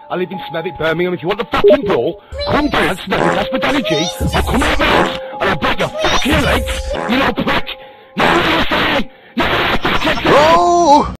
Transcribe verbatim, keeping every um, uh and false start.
I live in Smethwick, Birmingham. If you want the fucking brawl, come down, Smethwick, that's my Daddy G. I'll come out the house, and I'll break your fucking legs, you little prick! You know what I'm saying? You know what I'm saying?